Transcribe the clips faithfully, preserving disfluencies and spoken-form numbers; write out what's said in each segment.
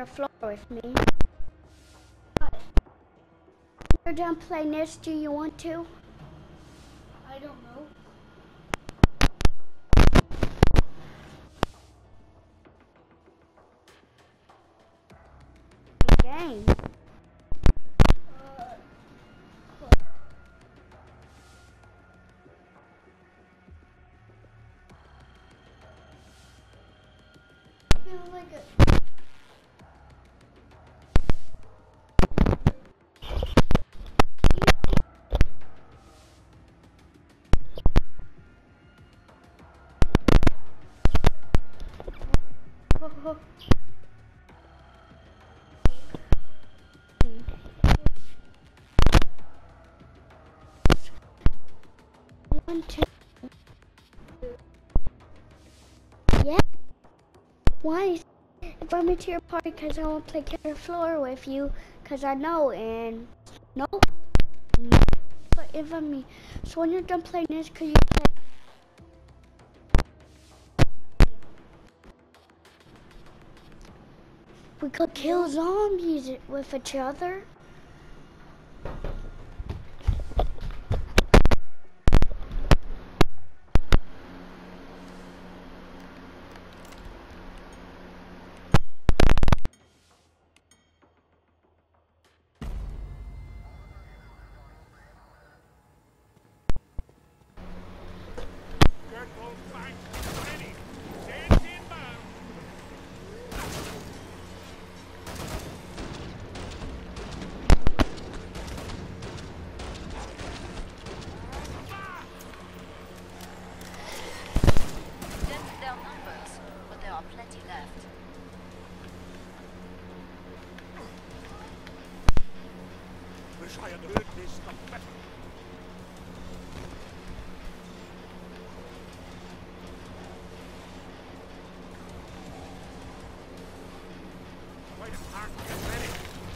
the floor with me. What? You're done playing this, do you want to? I don't know. Game. Uh, I feel like a One, two. Yeah. Why? Invite me to your party because I want to play killer floor with you because I know and no. No. But invite me. So when you're done playing this, could you play? We could kill zombies with each other. Wish I had heard this stuff better. Wait a part, get ready.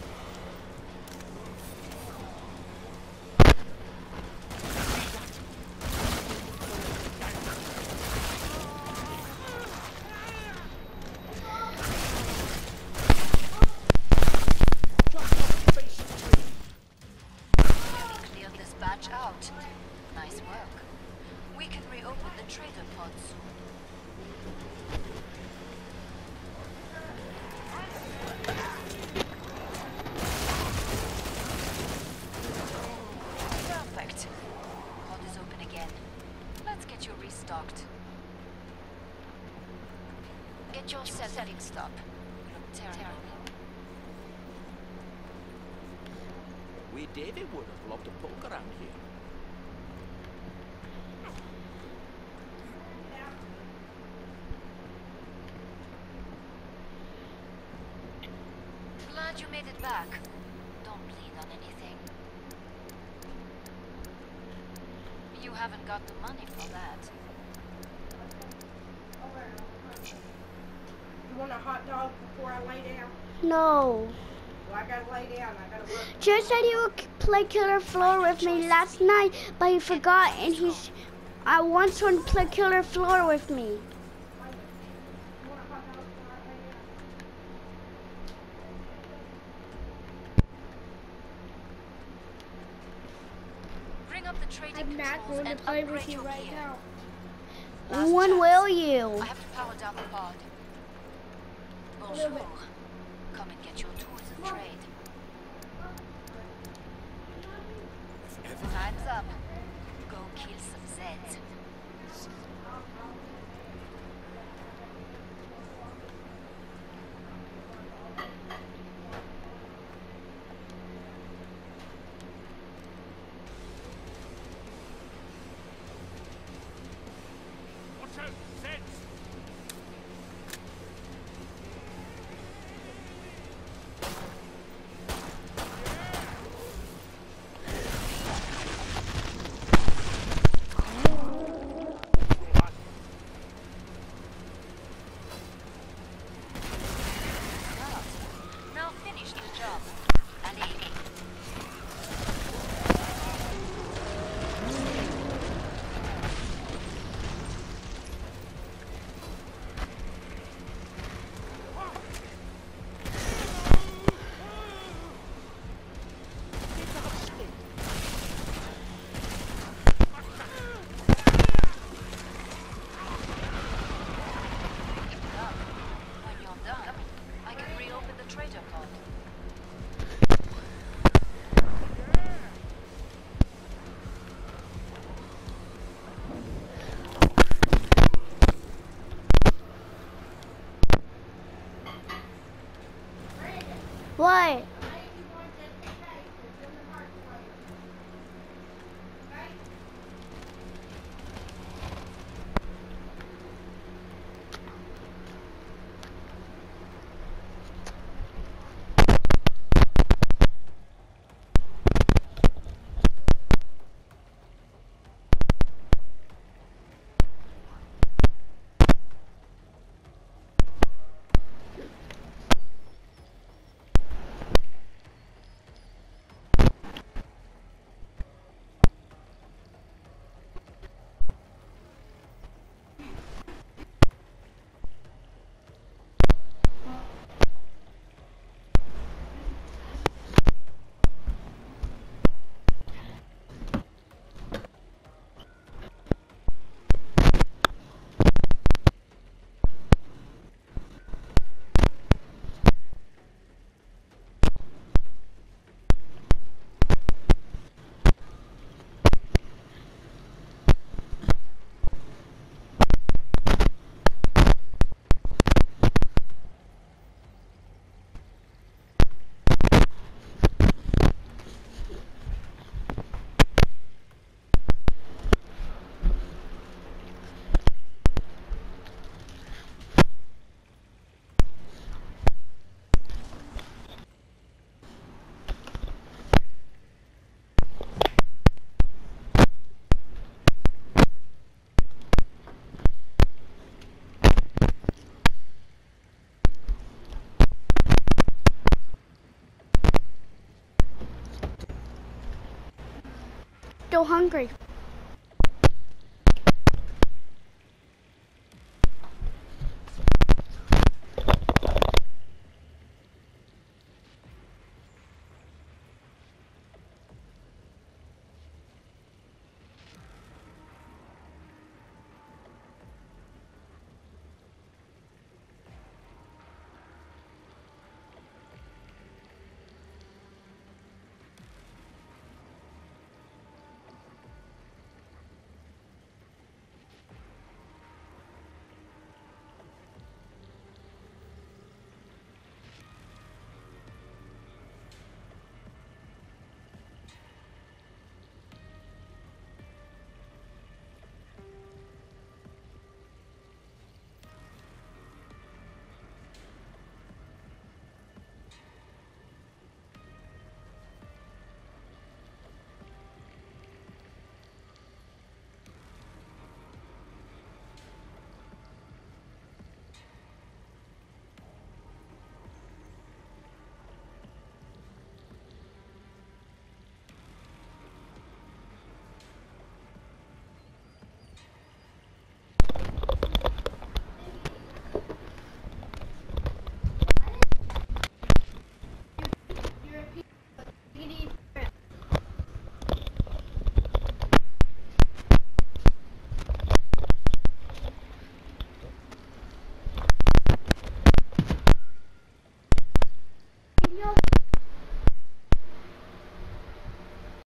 Out. Nice work. We can reopen the trader pod soon. Perfect. Pod is open again. Let's get you restocked. Get yourself fixed up. You look terrible. We David would have loved to poke around here. Glad you made it back. Don't bleed on anything. You haven't got the money for that. You want a hot dog before I lay down? No. Well, I gotta lay down. I gotta work. Joe said he would play killer floor with me last night, but he forgot, and he's. I want someone to play killer floor with me. You want a hot dog before I lay down? Bring up the trading I'm not controls going to and play upgrade with you your right gear. now. Last When chance. will you? I have to power down the pod. Bonjour. Come and get your tools of trade. Time's up. Go kill some Zeds. Watch out, Zeds! What? Still hungry. Yo.